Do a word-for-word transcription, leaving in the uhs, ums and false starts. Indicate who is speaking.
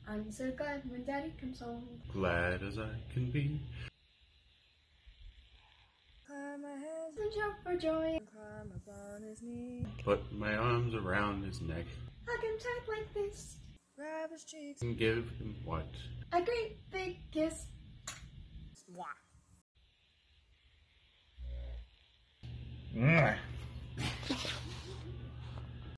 Speaker 1: I'm so glad when Daddy comes home.
Speaker 2: Glad as I can be.
Speaker 1: Climb my hands and jump for joy. Climb upon his knee.
Speaker 2: Put my arms around his neck.
Speaker 1: Hug him tight like this. Grab his cheeks.
Speaker 2: And give him what?
Speaker 1: A great big kiss. Mwah.
Speaker 2: Mwah.